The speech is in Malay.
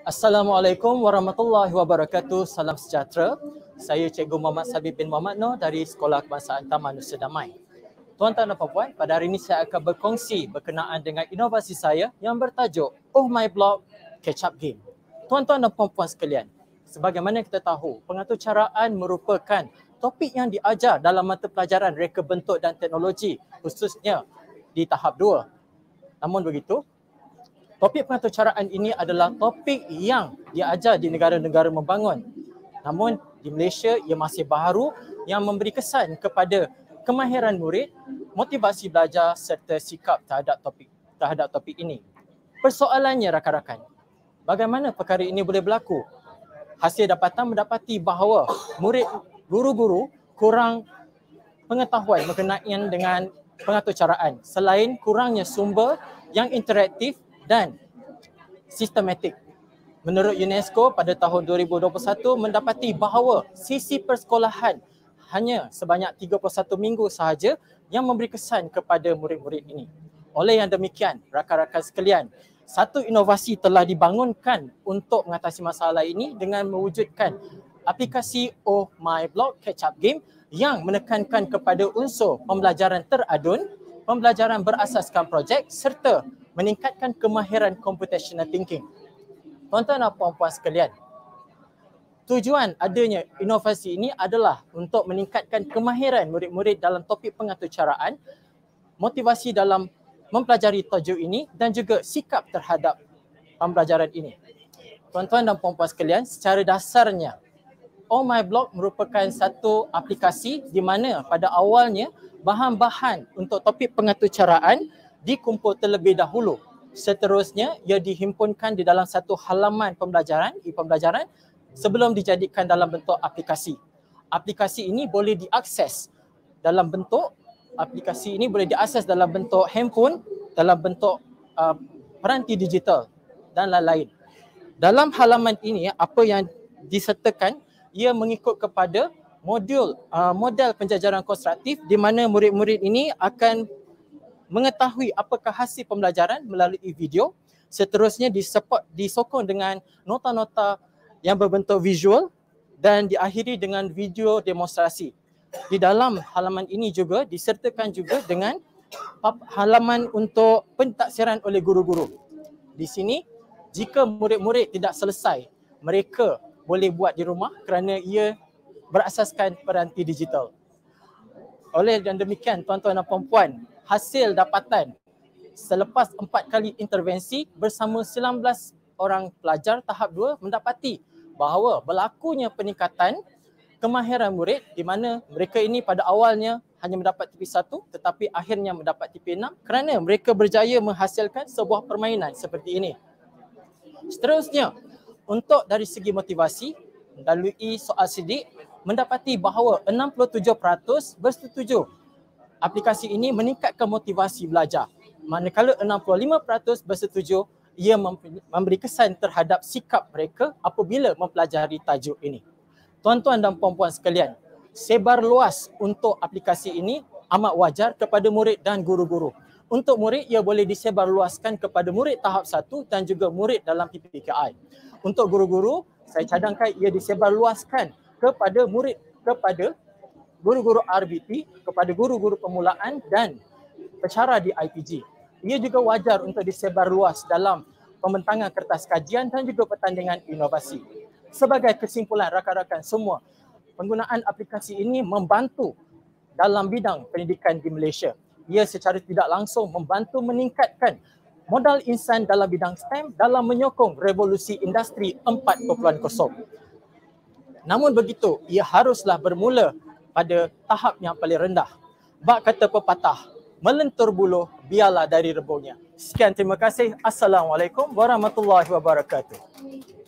Assalamualaikum warahmatullahi wabarakatuh. Salam sejahtera. Saya Cikgu Muhammad Sabib bin Muhammad Noor dari Sekolah Kebangsaan Taman Nusa Damai. Tuan-tuan dan puan-puan, pada hari ini saya akan berkongsi berkenaan dengan inovasi saya yang bertajuk Oh My Block Catch Up Game. Tuan-tuan dan puan-puan sekalian, sebagaimana kita tahu, pengaturcaraan merupakan topik yang diajar dalam mata pelajaran reka bentuk dan teknologi, khususnya di tahap 2. Namun begitu, topik pengaturcaraan ini adalah topik yang diajar di negara-negara membangun. Namun di Malaysia ia masih baharu yang memberi kesan kepada kemahiran murid, motivasi belajar serta sikap terhadap topik ini. Persoalannya rakan-rakan, bagaimana perkara ini boleh berlaku? Hasil dapatan mendapati bahawa murid guru-guru kurang pengetahuan berkenaan dengan pengaturcaraan selain kurangnya sumber yang interaktif dan sistematik. Menurut UNESCO pada tahun 2021 mendapati bahawa sisi persekolahan hanya sebanyak 31 minggu sahaja yang memberi kesan kepada murid-murid ini. Oleh yang demikian, rakan-rakan sekalian, satu inovasi telah dibangunkan untuk mengatasi masalah ini dengan mewujudkan aplikasi Oh My Block Catch Up Game yang menekankan kepada unsur pembelajaran teradun, pembelajaran berasaskan projek serta meningkatkan kemahiran computational thinking. Tuan-tuan dan puan-puan sekalian, tujuan adanya inovasi ini adalah untuk meningkatkan kemahiran murid-murid dalam topik pengaturcaraan, motivasi dalam mempelajari tajuk ini dan juga sikap terhadap pembelajaran ini. Tuan-tuan dan puan-puan sekalian, secara dasarnya Oh My Block merupakan satu aplikasi di mana pada awalnya bahan-bahan untuk topik pengaturcaraan dikumpul terlebih dahulu. Seterusnya, ia dihimpunkan di dalam satu halaman pembelajaran, e-pembelajaran sebelum dijadikan dalam bentuk aplikasi. Aplikasi ini boleh diakses dalam bentuk handphone, dalam bentuk peranti digital dan lain-lain. Dalam halaman ini, apa yang disertakan, ia mengikut kepada model penjajaran konstruktif di mana murid-murid ini akan mengetahui apakah hasil pembelajaran melalui video. Seterusnya disokong dengan nota-nota yang berbentuk visual dan diakhiri dengan video demonstrasi. Di dalam halaman ini juga disertakan juga dengan halaman untuk pentaksiran oleh guru-guru. Di sini, jika murid-murid tidak selesai, mereka boleh buat di rumah kerana ia berasaskan peranti digital. Oleh dan demikian, tuan-tuan dan puan-puan, hasil dapatan selepas 4 kali intervensi bersama 19 orang pelajar tahap 2 mendapati bahawa berlakunya peningkatan kemahiran murid di mana mereka ini pada awalnya hanya mendapat tipe 1 tetapi akhirnya mendapat tipe 6 kerana mereka berjaya menghasilkan sebuah permainan seperti ini. Seterusnya, untuk dari segi motivasi, melalui soal sidik mendapati bahawa 67% bersetuju aplikasi ini meningkatkan motivasi belajar. Manakala 65% bersetuju ia memberi kesan terhadap sikap mereka apabila mempelajari tajuk ini. Tuan-tuan dan puan-puan sekalian, sebar luas untuk aplikasi ini amat wajar kepada murid dan guru-guru. Untuk murid, ia boleh disebar luaskan kepada murid tahap 1 dan juga murid dalam PPKI. Untuk guru-guru, saya cadangkan ia disebar luaskan kepada guru-guru RBT, kepada guru-guru permulaan dan pencara di IPG. Ia juga wajar untuk disebar luas dalam pembentangan kertas kajian dan juga pertandingan inovasi. Sebagai kesimpulan rakan-rakan semua, penggunaan aplikasi ini membantu dalam bidang pendidikan di Malaysia. Ia secara tidak langsung membantu meningkatkan modal insan dalam bidang STEM dalam menyokong revolusi industri 4.0. Namun begitu, ia haruslah bermula pada tahap yang paling rendah. Bak kata pepatah, melentur buluh biarlah dari rebuhnya. Sekian, terima kasih. Assalamualaikum warahmatullahi wabarakatuh.